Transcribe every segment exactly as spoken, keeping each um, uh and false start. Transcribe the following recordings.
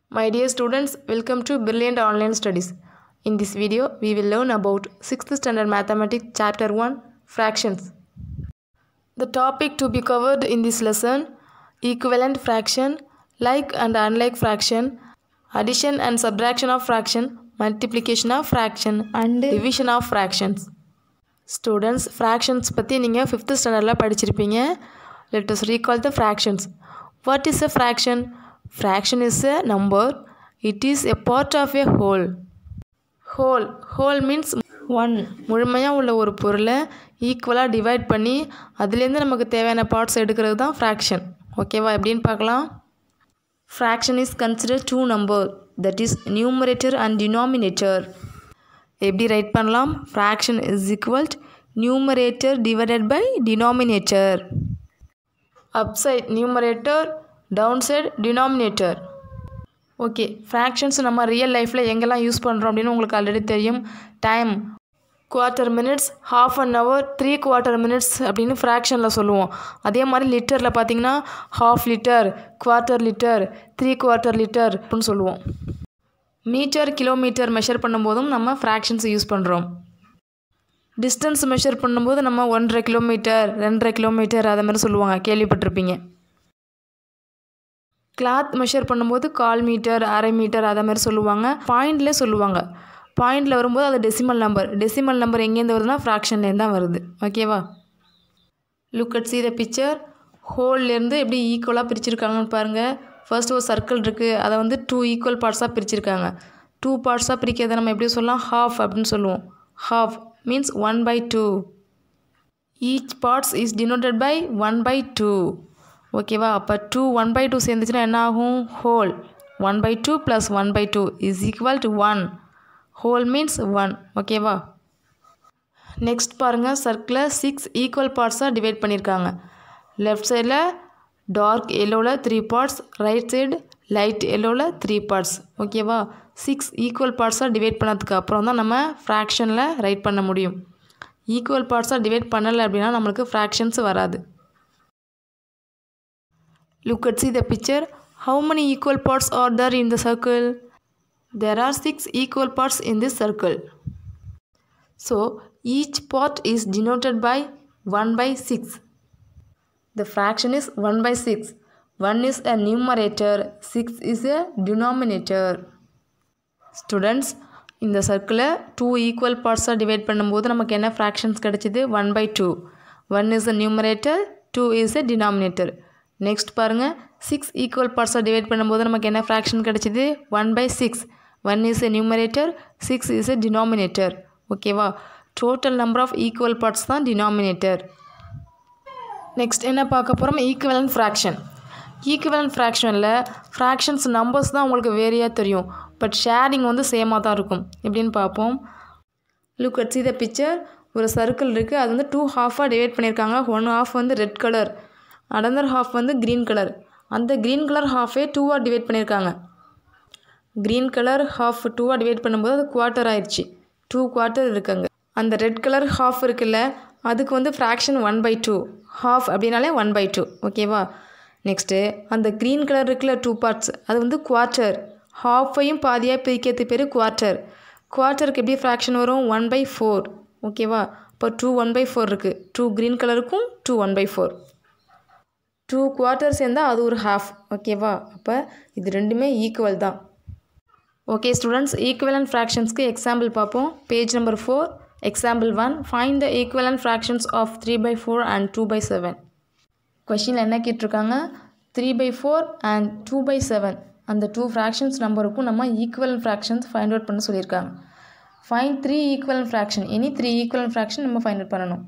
My dear students, welcome to Brilliant Online Studies. In this video, we will learn about sixth Standard Mathematics Chapter one, Fractions. The topic to be covered in this lesson: equivalent fraction, like and unlike fraction, addition and subtraction of fraction, multiplication of fraction, and division of fractions. Students, fractions பற்றி நீங்கள் fifth standardல படிச்சிருப்பீங்க. Let us recall the fractions. What is a fraction? Fraction is a number. It is a part of a whole. Whole. Whole means one. முழுமையாக உள்ள ஒரு பொருளை ஈக்குவலாக divide பண்ணி அதுலேருந்து நமக்கு தேவையான பார்ட்ஸ் எடுக்கிறது தான் ஃப்ராக்ஷன். ஓகேவா, எப்படின்னு பார்க்கலாம். Fraction is considered two number, that is numerator and denominator. எப்படி ரைட் பண்ணலாம்? Fraction is equal to numerator divided by denominator. Upside numerator, downside denominator. Okay, fractions நம்ம ரியல் லைஃப்பில் எங்கெல்லாம் யூஸ் பண்ணுறோம் அப்படின்னு உங்களுக்கு ஆல்ரெடி தெரியும். Time, quarter minutes, half an hour, three quarter minutes அப்படின்னு ஃப்ராக்ஷனில் சொல்லுவோம். அதே மாதிரி லிட்டரில் பார்த்தீங்கன்னா half litre, quarter litre, three quarter litre அப்படின்னு சொல்லுவோம். மீட்டர், கிலோமீட்டர் மெஷர் பண்ணும்போதும் நம்ம ஃப்ராக்ஷன்ஸ் யூஸ் பண்ணுறோம். டிஸ்டன்ஸ் மெஷர் பண்ணும்போது நம்ம ஒன்றரை கிலோமீட்டர், ரெண்டரை கிலோமீட்டர் அதை மாதிரி சொல்லுவாங்க, கேள்விப்பட்டிருப்பீங்க. கிளாத் மெஷர் பண்ணும்போது கால் மீட்டர், அரை மீட்டர் அதை மாதிரி சொல்லுவாங்க. பாயிண்ட்லேயே சொல்லுவாங்க. பாயிண்டில் வரும்போது அது டெசிமல் நம்பர். டெசிமல் நம்பர் எங்கேருந்து வருதுன்னா ஃப்ராக்ஷன்லேருந்து தான் வருது. ஓகேவா, look at see the picture. ஹோல்லேருந்து எப்படி ஈக்குவலாக பிரிச்சுருக்காங்கன்னு பாருங்கள். ஃபர்ஸ்ட் ஒரு சர்க்கிள் இருக்குது, அதை வந்து டூ ஈக்குவல் பார்ட்ஸாக பிரிச்சுருக்காங்க. டூ பார்ட்ஸாக பிரிக்கிறத நம்ம எப்படி சொல்லலாம்? ஹாஃப் அப்படின்னு சொல்லுவோம். Half means one by two. Each parts is denoted by one by two. ஓகேவா, அப்போ டூ ஒன் பை டூ சேர்ந்துச்சுன்னா என்ன ஆகும்? Whole. One by two plus one by two is equal to one. Whole means one. ஓகேவா, next பாருங்கள். சர்க்கிளில் six equal பார்ட்ஸாக divide பண்ணியிருக்காங்க. லெஃப்ட் சைடில் டார்க் எல்லோவில் three parts, right side light எல்லோவில் த்ரீ பார்ட்ஸ். ஓகேவா, சிக்ஸ் ஈக்குவல் பார்ட்ஸாக டிவைட் பண்ணதுக்கு அப்புறம் தான் நம்ம ஃப்ராக்ஷனில் ரைட் பண்ண முடியும். ஈக்குவல் பார்ட்ஸாக டிவைட் பண்ணலை அப்படின்னா நம்மளுக்கு ஃப்ராக்ஷன்ஸ் வராது. Look at see the picture. How many equal parts are there in the circle? There are six equal parts in this circle. So each part is denoted by one by six. The fraction is one by six. one is a numerator, six is a denominator. Students, இந்த சர்க்கிளை two equal பார்ட்ஸாக divide பண்ணும்போது நமக்கு என்ன fractions கிடச்சிது? One by two. One is a numerator, two is a denominator. Next பாருங்கள். Six equal பார்ட்ஸாக divide பண்ணும்போது நமக்கு என்ன ஃப்ராக்ஷன் கிடச்சிது? One by six. One is a numerator, six is a denominator. ஓகேவா, total number of equal parts தான் denominator. Next என்ன பார்க்க போகிறோம்? Equivalent fraction. ஈக்குவலன்ட் ஃப்ராக்ஷனில் ஃப்ராக்ஷன்ஸ் நம்பர்ஸ் தான் உங்களுக்கு வேறையாக தெரியும், பட் ஷேரிங் வந்து சேமாக தான் இருக்கும். எப்படின்னு பார்ப்போம். Look at see the picture. ஒரு சர்க்கிள் இருக்குது, அது வந்து டூ ஹாஃபாக டிவைட் பண்ணியிருக்காங்க. ஒன் ஹாஃப் வந்து ரெட் கலர், அனதர் ஹாஃப் வந்து க்ரீன் கலர். அந்த க்ரீன் கலர் ஹாஃபே டூவாக டிவைட் பண்ணியிருக்காங்க. க்ரீன் கலர் ஹாஃப் டூவாக டிவைட் பண்ணும்போது அது குவார்ட்டர் ஆயிடுச்சு. டூ குவார்ட்டர் இருக்குங்க. அந்த ரெட் கலர் ஹாஃப் இருக்குல்ல, அதுக்கு வந்து fraction one by two. Half அப்படின்னாலே ஒன் பை டூ. ஓகேவா, நெக்ஸ்ட்டு அந்த க்ரீன் கலர் இருக்குல்ல, டூ பார்ட்ஸ், அது வந்து குவார்ட்டர். ஹாஃபையும் பாதியாக பிரிக்கிறது பேர் குவார்ட்டர். குவார்ட்டருக்கு எப்படி ஃப்ராக்ஷன் வரும்? One by four. ஓகேவா, இப்போ டூ ஒன் பை ஃபோர் இருக்குது. டூ க்ரீன் கலருக்கும் two one by four. Two quarter சேர்ந்தால் அது ஒரு ஹாஃப். ஓகேவா, அப்போ இது ரெண்டுமே ஈக்குவல் தான். ஓகே ஸ்டூடெண்ட்ஸ், ஈக்குவலன்ட் ஃப்ராக்ஷன்ஸ்க்கு எக்ஸாம்பிள் பார்ப்போம். Page number four. Example one. Find the equivalent fractions of three by four and two by seven. கொஷினில் என்ன கேட்டிருக்காங்க? Three by four and two by seven அந்த டூ ஃப்ராக்ஷன்ஸ் நம்பருக்கும் நம்ம equivalent fractions find out பண்ண சொல்லியிருக்காங்க. Find three equivalent fraction. Any three equivalent fraction நம்ம find out பண்ணணும்.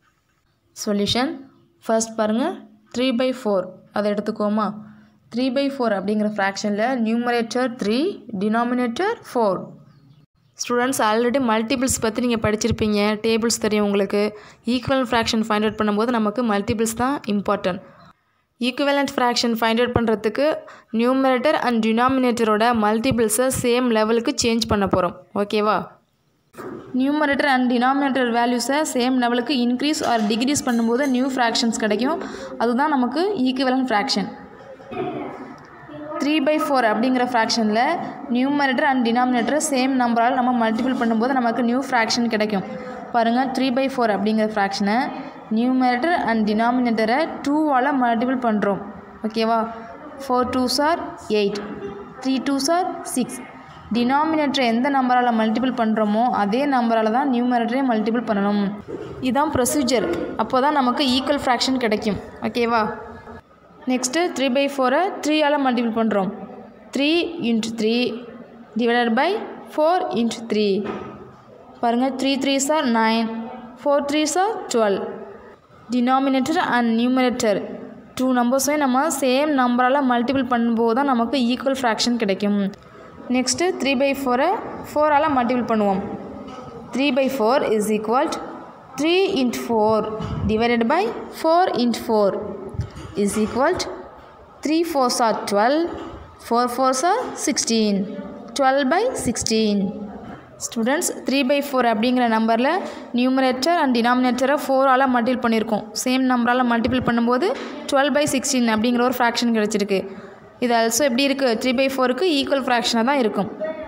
சொல்யூஷன் ஃபர்ஸ்ட் பாருங்கள். த்ரீ பை ஃபோர் அதை எடுத்துக்கோமா. த்ரீ பை ஃபோர் அப்படிங்கிற ஃப்ராக்ஷனில் numerator three, denominator four. Students, already multiples பற்றி நீங்கள் படிச்சிருப்பீங்க, டேபிள்ஸ் தெரியும் உங்களுக்கு. ஈக்குவலன்ட் ஃப்ராக்ஷன் ஃபைண்ட் அவுட் பண்ணும்போது நமக்கு மல்டிபிள்ஸ் தான் important. Equivalent fraction find out பண்ணுறதுக்கு நியூமரேட்டர் அண்ட் டினாமினேட்டரோட மல்டிபிள்ஸை சேம் லெவலுக்கு சேஞ்ச் பண்ண போகிறோம். ஓகேவா, நியூமரேட்டர் அண்ட் டினாமினேட்டர் வேல்யூஸை சேம் லெவலுக்கு இன்க்ரீஸ் ஆர் டிக்ரீஸ் பண்ணும்போது நியூ ஃப்ராக்ஷன்ஸ் கிடைக்கும். அதுதான் நமக்கு equivalent fraction. Three by four அப்படிங்கிற ஃப்ராக்ஷனில் நியூமரேட்டர் அண்ட் டினாமினேட்டர் சேம் நம்பரால் நம்ம மல்டிபிள் பண்ணும்போது நமக்கு நியூ ஃப்ராக்ஷன் கிடைக்கும். பாருங்கள், த்ரீ பை ஃபோர் அப்படிங்கிற ஃப்ராக்ஷனை நியூமரேட்டர் அண்ட் டினாமினேட்டரை டூவால் மல்டிபிள் பண்ணுறோம். ஓகேவா? Four two are eight, three two are six. டினாமினேட்டரை எந்த நம்பரால் மல்டிபிள் பண்ணுறோமோ அதே நம்பரால் தான் நியூமரேட்டரை மல்டிபிள் பண்ணணும். இதுதான் ப்ரொசீஜர். அப்போ தான் நமக்கு ஈக்குவல் ஃப்ராக்ஷன் கிடைக்கும். ஓகேவா? நெக்ஸ்ட்டு த்ரீ பை ஃபோரை த்ரீயால் மல்டிபிள் பண்ணுறோம். Three into three divided by four into three. பாருங்கள், three three are nine, four three are twelve. Denominator and numerator two நம்பர்ஸையும் நம்ம சேம் நம்பரால் மல்டிபிள் பண்ணும்போது தான் நமக்கு ஈக்குவல் ஃப்ராக்ஷன் கிடைக்கும். நெக்ஸ்ட்டு த்ரீ பை ஃபோரை ஃபோரால் மல்டிபிள் பண்ணுவோம். Three by four is equal three into four divided by four into four is equal to three fours are twelve, four fours are sixteen, twelve by sixteen. Students, three by four அப்படிங்கிற நம்பரில் numerator and டினாமினேட்டரை ஃபோரால் multiple பண்ணியிருக்கோம். Same நம்பரால் multiple பண்ணும்போது twelve by sixteen அப்படிங்கிற ஒரு fraction கிடச்சிருக்கு. இது ஆல்சோ எப்படி இருக்குது? த்ரீ பை ஃபோருக்கு ஈக்குவல் ஃப்ராக்ஷனாக தான் இருக்கும்.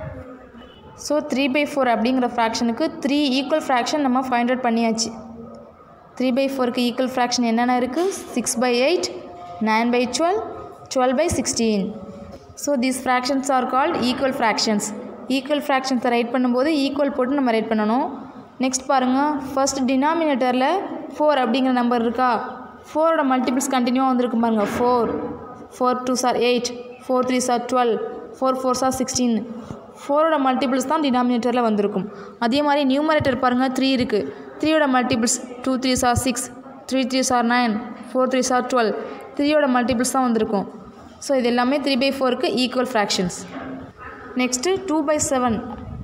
ஸோ த்ரீ பை ஃபோர் அப்படிங்கிற ஃப்ராக்ஷனுக்கு த்ரீ ஈக்குவல் ஃப்ராக்ஷன் நம்ம ஃபைண்ட் அவுட் பண்ணியாச்சு. த்ரீ பை ஃபோருக்கு ஈக்குவல் ஃப்ராக்ஷன் என்னென்ன இருக்குது? Six by eight, nine by twelve, twelve by sixteen. So these fractions are called equal fractions. Equal ஃப்ராக்ஷன்ஸை ரைட் பண்ணும்போது equal போட்டு நம்ம ரைட் பண்ணணும். நெக்ஸ்ட் பாருங்கள், ஃபர்ஸ்ட் டினாமினேட்டரில் ஃபோர் அப்படிங்கிற நம்பர் இருக்கா? ஃபோரோட மல்டிபிள்ஸ் கண்டினியூவாக வந்திருக்கு பாருங்கள். Four, four two are eight, four three are twelve, four four are sixteen. ஃபோரோட மல்டிபிள்ஸ் தான் டினாமினேட்டரில் வந்திருக்கும். அதே மாதிரி நியூமரேட்டர் பாருங்கள், த்ரீ இருக்குது. த்ரீயோட multiples two three are six, three three are nine, four three are twelve. த்ரீயோட மல்டிபிள்ஸ் தான் வந்திருக்கும். ஸோ இது எல்லாமே த்ரீ பை ஃபோருக்கு equal fractions. Next two by seven.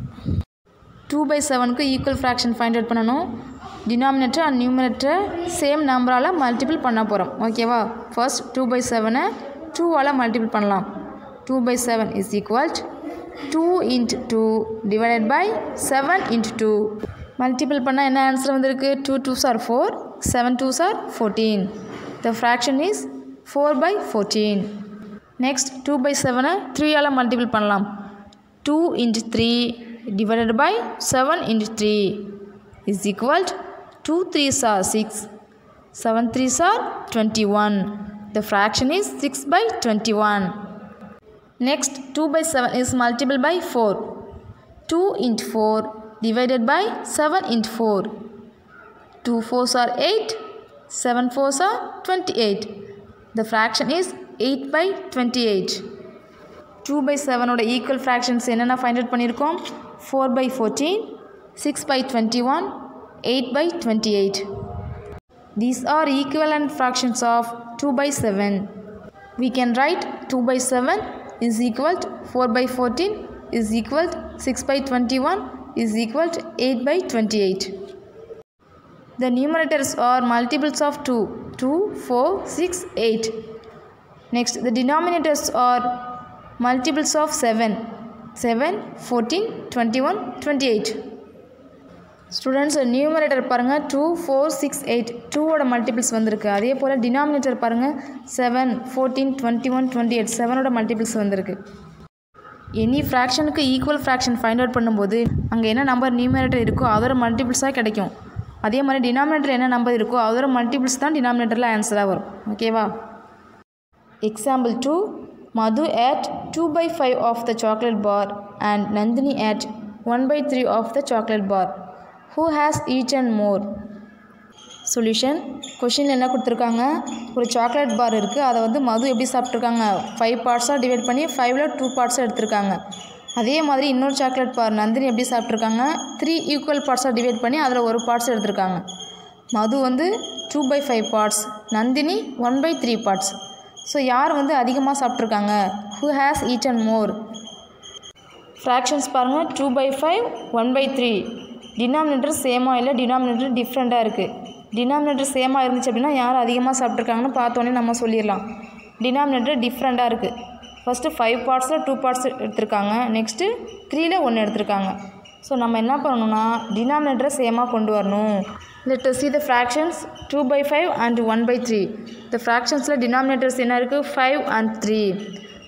Two by செவனுக்கு ஈக்குவல் ஃப்ராக்ஷன் ஃபைண்ட் அவுட் பண்ணணும். டினாமினேட்டர் அண்ட் நியூமரேட்டரை same நம்பரால் மல்டிபிள் பண்ண போகிறோம். ஓகேவா? ஃபர்ஸ்ட் டூ பை செவனை டூவால் மல்டிபிள் பண்ணலாம். Two by seven is equal two into two divided by seven into two. Multiple பண்ணால் என்ன ஆன்சர் வந்திருக்கு? Two two are four, seven two are fourteen. The fraction is four by fourteen. Next two by செவனை த்ரீயால் multiple பண்ணலாம். Two into three divided by seven into three is equal to two threes are six, seven threes are twenty-one. The fraction is six by twenty-one. Next, two by seven is multiplied by four. two into four divided by seven into four. two fours are eight, seven fours are twenty-eight. The fraction is eight by twenty-eight. two by seven oda equal fractions enna find out pannirkom? four by fourteen, six by twenty-one, eight by twenty-eight. These are equivalent fractions of two by seven. We can write two by seven is equal to four by fourteen is equal to six by twenty-one is equal to eight by twenty-eight. The numerators are multiples of two. two, four, six, eight. Next, the denominators are multiples of seven. seven, fourteen, twenty-one, twenty-eight. Students, numerator பாருங்க two, four, six, eight. two ஓட multiples வந்திருக்கு. அதே போல denominator பாருங்க seven, fourteen, twenty-one, twenty-eight. seven ஓட multiples வந்திருக்கு. Any fractionக்கு equal fraction find out பண்ணும்போது அங்க என்ன நம்பர் numerator இருக்கோ அதோட multiples-ஆ கிடைக்கும். அதே மாதிரி denominator என்ன நம்பர் இருக்கோ அதோட multiples தான் denominatorல ஆன்சரா வரும். ஓகேவா? Example two. Madhu ate two by five of the chocolate bar and Nandini ate one by three of the chocolate bar. Who has eaten more? Solution. Question என்ன கொடுத்திருக்காங்க? ஒரு சாக்லேட் பார் இருக்குது. அதை வந்து மது எப்படி சாப்பிட்ருக்காங்க? ஃபைவ் பார்ட்ஸாக டிவைட் பண்ணி ஃபைவ்ல two பார்ட்ஸாக எடுத்திருக்காங்க. அதே மாதிரி இன்னொரு சாக்லேட் பார் நந்தினி எப்படி சாப்பிட்ருக்காங்க? த்ரீ ஈக்குவல் பார்ட்ஸாக டிவைட் பண்ணி அதில் ஒரு பார்ட்ஸ் எடுத்திருக்காங்க. மது வந்து two by five parts, Nandini one by three parts. So யார் வந்து அதிகமாக சாப்பிட்ருக்காங்க? Who has eaten more? Fractions பாருங்கள், two by five, one by three. Denominator சேமாக இல்லை, டினாமினேட்டர் டிஃப்ரெண்ட்டாக இருக்குது. டினாமினேட்டர் சேமாக இருந்துச்சு அப்படின்னா யார் அதிகமாக சாப்பிட்ருக்காங்கன்னு பார்த்தோன்னே நம்ம சொல்லிடலாம். டினாமினேட்டர் டிஃப்ரெண்ட்டாக இருக்குது. ஃபஸ்ட்டு ஃபைவ் பார்ட்ஸில் டூ பார்ட்ஸ் எடுத்திருக்காங்க, நெக்ஸ்ட்டு த்ரீயில் ஒன்று எடுத்திருக்காங்க. ஸோ நம்ம என்ன பண்ணணும்னா டினாமினேட்டரை சேமாக கொண்டு வரணும். Let us see the fractions two by five and one by three. The fractions la denominators என்ன இருக்கு? five and three.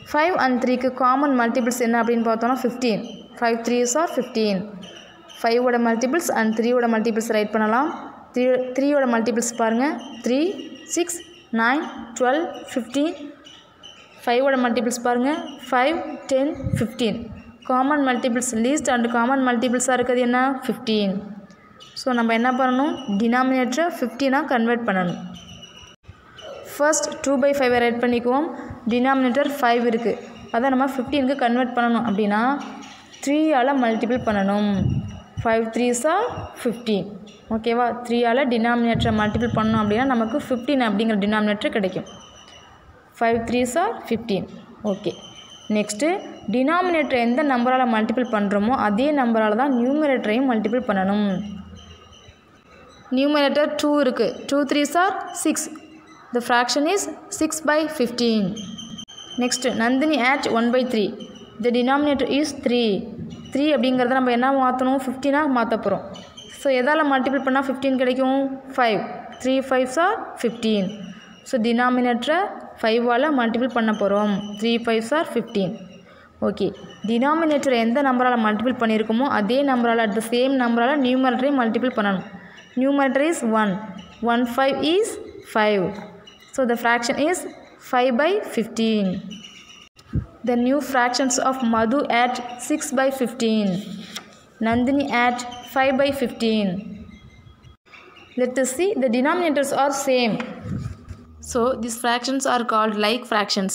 five and three க்கு காமன் மல்டிபிள்ஸ் என்ன அப்படின்னு பார்த்தோம்னா fifteen. five threes are fifteen. five ஓட மல்டிபிள்ஸ் and three ஓட multiples write பண்ணலாம். three ஓட மல்டிபிள்ஸ் பாருங்க. three, six, nine, twelve, fifteen. five ஓட மல்டிபிள்ஸ் பாருங்க. five, ten, fifteen. Common multiples least and common மல்டிபிள்ஸாக இருக்கிறது என்ன fifteen. ஸோ நம்ம என்ன பண்ணணும், டினாமினேட்டரை ஃபிஃப்டீனாக கன்வெர்ட் பண்ணணும். ஃபர்ஸ்ட் டூ பை ஃபைவை ரைட் பண்ணிக்குவோம். டினாமினேட்டர் ஃபைவ் இருக்குது, அதை நம்ம ஃபிஃப்டீனுக்கு கன்வெர்ட் பண்ணணும் அப்படின்னா த்ரீயால் மல்டிபிள் பண்ணணும். Five threes are fifteen. ஓகேவா, த்ரீயால் டினாமினேட்டரை மல்டிபிள் பண்ணணும் அப்படின்னா நமக்கு ஃபிஃப்டீன் அப்படிங்கிற டினாமினேட்டர் கிடைக்கும். Five threes are fifteen. Okay, next டினாமினேட்டரை எந்த நம்பரால் மல்டிபிள் பண்ணுறோமோ அதே நம்பரால் தான் நியூமரேட்டரையும் மல்டிபிள் பண்ணணும். நியூமரேட்டர் டூ இருக்குது. Two threes are six. The fraction is six by fifteen. Next Nandini ate one by three. The denominator is three. Three அப்படிங்கிறத நம்ம என்ன மாற்றணும், ஃபிஃப்டீனாக மாற்ற போகிறோம். ஸோ எதால் மல்டிபிள் பண்ணால் ஃபிஃப்டீன் கிடைக்கும், five. Three fives are fifteen. So டினாமினேட்டரை ஃபைவால் மல்டிபிள் பண்ண போகிறோம். Three fives are fifteen. Okay, டினாமினேட்டரை எந்த நம்பரால் மல்டிபிள் பண்ணியிருக்கோமோ அதே நம்பரால் அட் த சேம் நம்பரால் நியூமரேட்டரையும் மல்டிபிள் பண்ணணும். Numerator is one. one five is five. So the fraction is five by fifteen. The new fractions of Madhu at six by fifteen. Nandini at five by fifteen. Let us see, the denominators are same. So these fractions are called like fractions.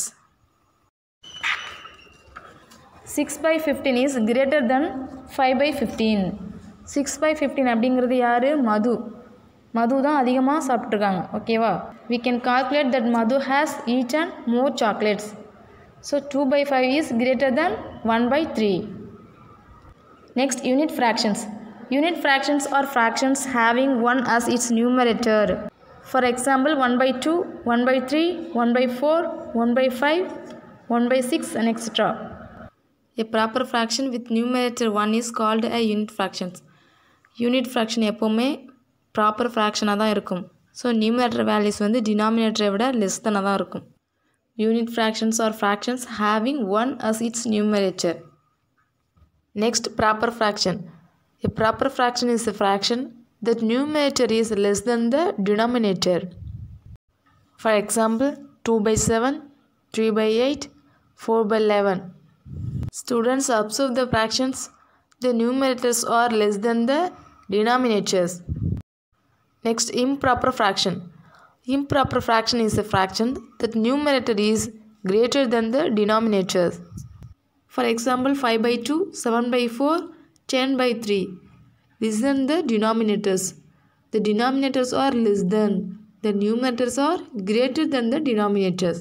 six by fifteen is greater than five by fifteen. Six by fifteen அப்படிங்கிறது யார், மது. மது தான் அதிகமாக சாப்பிட்ருக்காங்க. ஓகேவா, we can calculate that Madhu has eaten more chocolates. So two by five is greater than one by three. Next, unit fractions. Unit fractions are fractions having one as its numerator. For example, one by two, one by three, one by four, one by five, one by six and et cetera. A proper fraction with numerator one is called a unit fractions. Unit fraction எப்போவுமே proper ஃப்ராக்ஷனாக தான் இருக்கும். So numerator values வந்து டினாமினேட்டரை விட less தானாக தான் இருக்கும். Unit fractions are fractions having one as its numerator. Next, proper fraction. A proper fraction is a fraction that numerator is less then the denominator. For example, two by seven, three by eight, four by eleven. Students observe the fractions. The numerators are less than the denominators. Next, improper fraction. Improper fraction is a fraction that numerator is greater than the denominators. For example, five by two, seven by four, ten by three. These are the denominators. The denominators are less than. The numerators are greater than the denominators.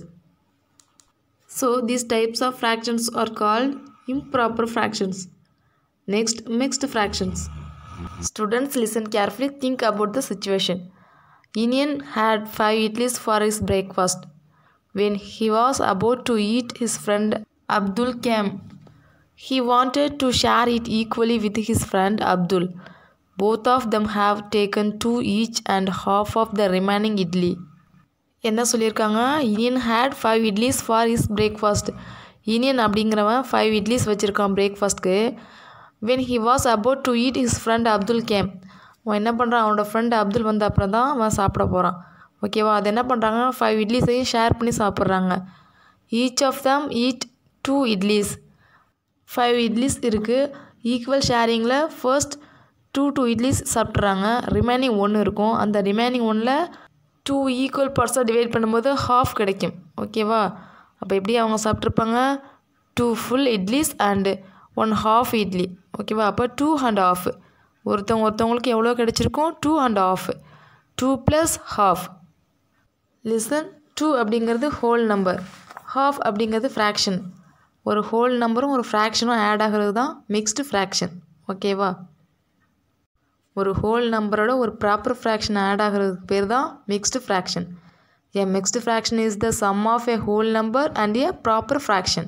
So these types of fractions are called improper fractions. Next, mixed fractions. Students listen carefully, think about the situation. Inian had five idlis for his breakfast. When he was about to eat, his friend Abdul came. He wanted to share it equally with his friend Abdul. Both of them have taken two each and half of the remaining idli. என்ன சொல்லியிருக்காங்க, Iniyan had five idlis for his breakfast. Iniyan அப்படிங்கிறவன் five idlis வச்சுருக்கான் பிரேக்ஃபாஸ்ட்க்கு. When he was about to eat his friend Abdul came. அவன் என்ன பண்ணுறான், அவனோட friend Abdul வந்த அப்புறம் தான் அவன் சாப்பிட போகிறான். ஓகேவா, அது என்ன பண்ணுறாங்க, ஃபைவ் இட்லிஸையும் ஷேர் பண்ணி சாப்பிட்றாங்க. Each of them eat two idlis. Five idlis இருக்குது. ஈக்குவல் ஷேரிங்கில் ஃபர்ஸ்ட் டூ டூ இட்லிஸ் சாப்பிட்றாங்க. ரிமைனிங் ஒன்று இருக்கும். அந்த ரிமைனிங் ஒன்றில் டூ ஈக்குவல் பார்ட்ஸாக டிவைட் பண்ணும்போது ஹாஃப் கிடைக்கும். ஓகேவா, அப்போ எப்படி அவங்க சாப்பிட்ருப்பாங்க, two full idlis and one half idli. ஓகேவா, அப்போ டூ அண்ட் ஆஃப். ஒருத்தவங்க ஒருத்தவங்களுக்கு எவ்வளோ கிடச்சிருக்கும், two and half. Two plus half. Listen, two அப்படிங்கிறது ஹோல் நம்பர், ஹாஃப் அப்படிங்கிறது ஃப்ராக்ஷன். ஒரு ஹோல் நம்பரும் ஒரு ஃப்ராக்ஷனும் ஆட் ஆகிறது தான் மிக்ஸ்டு ஃப்ராக்ஷன். ஓகேவா, ஒரு ஹோல் நம்பரோட ஒரு ப்ராப்பர் ஃப்ராக்ஷன் ஆட் ஆகிறதுக்கு பேர் தான் mixed fraction. A mixed fraction is the sum of a whole number and a proper fraction.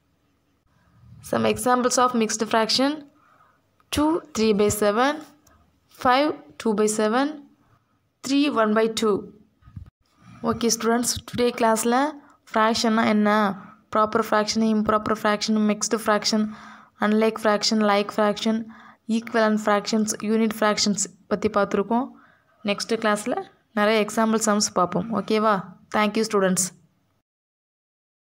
Some examples of mixed fraction: two three by seven, five two by seven, three one by two. Okay students, today class la fraction na enna, proper fraction, improper fraction, mixed fraction, unlike fraction, like fraction, equivalent fractions, unit fractions பற்றி பார்த்துருக்கோம். Next கிளாஸில் நிறைய example sums பார்ப்போம். ஓகேவா? Thank you students.